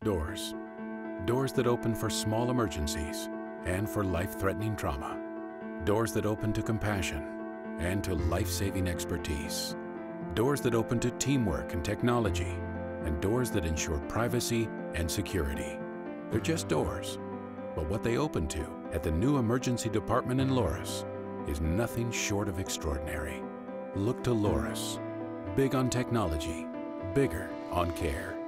Doors. Doors that open for small emergencies and for life-threatening trauma. Doors that open to compassion and to life-saving expertise. Doors that open to teamwork and technology, and doors that ensure privacy and security. They're just doors, but what they open to at the new emergency department in Loras is nothing short of extraordinary. Look to Loras. Big on technology, bigger on care.